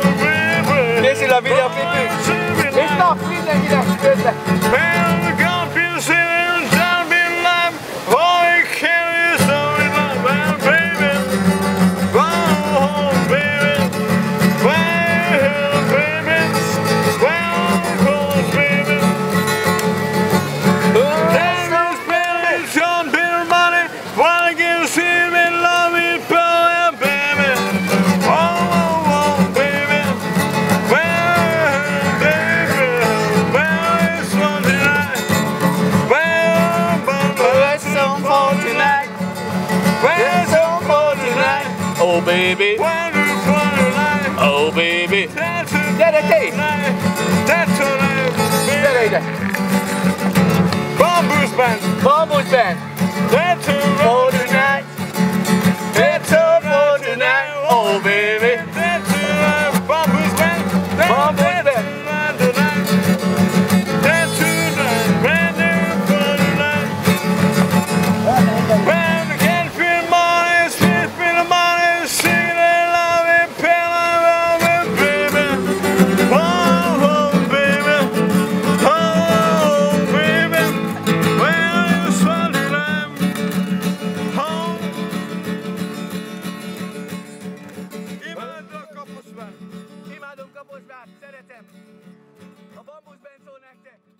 Készül a videóklipünk. És nap mindenkinek közben. Oh baby, oh baby. Gyere te! Gyere ide! Bambusz band, Bambusz band! that's For tonight! That's all for tonight! Oh baby! Bambusz band, Bambusz band! Imádom Kaposvát, szeretem! A Bambusz Band szól nektek!